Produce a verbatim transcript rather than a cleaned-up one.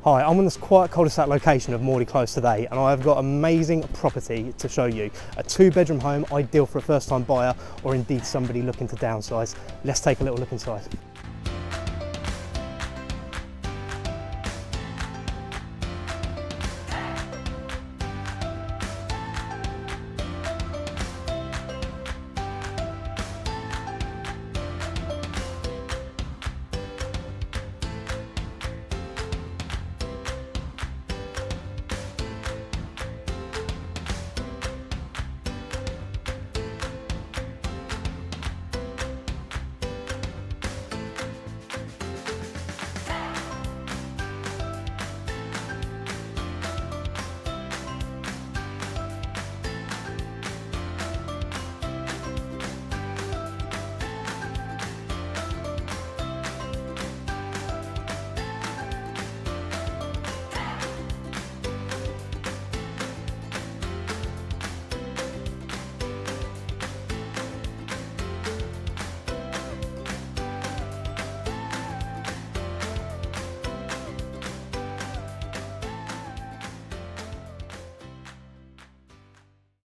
Hi, I'm on this quiet cul-de-sac location of Morley Close today, and I've got amazing property to show you. A two bedroom home, ideal for a first time buyer or indeed somebody looking to downsize. Let's take a little look inside.